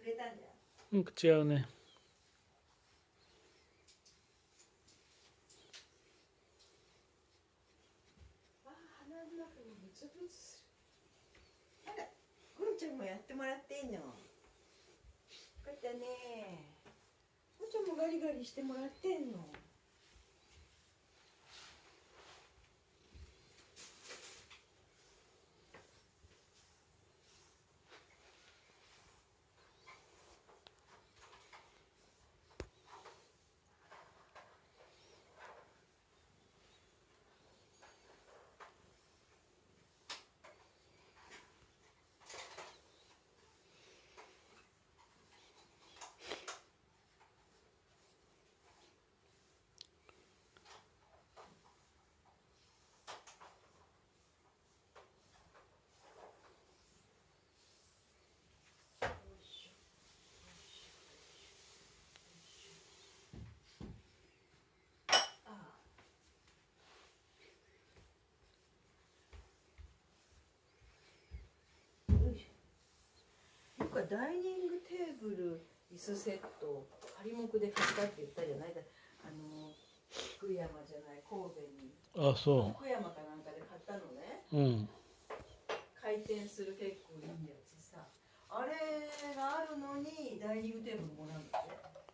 れたんじゃん。 うん、違うね。 あ、鼻の中にブツブツする。あら、ゴンちゃんもやってもらってんの。よかったね。ゴンちゃんもガリガリしてもらってんの。なんかダイニングテーブル椅子セット仮目で買ったって言ったじゃない。福山じゃない神戸に。 あ、そ福山かなんかで買ったのね。 う。うん。 回転する結構いいやつさ。あれがあるのにダイニングテーブルもらうんだって。